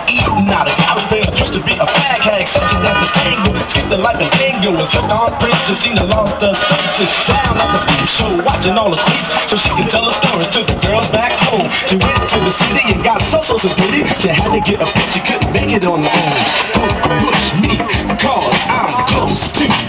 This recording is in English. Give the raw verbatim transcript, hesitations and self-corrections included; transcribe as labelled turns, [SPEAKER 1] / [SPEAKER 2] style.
[SPEAKER 1] eating out of college things just to be a fag hag, such as the angle, treated like an angle, and took on prince to see the lost the senses down at the beach show, watching all the creeps, so she could tell a story to the girls back home. She went to the city and got so so so pretty, she had to get a bitch, she couldn't make it on her own. Don't push me, cause I'm close to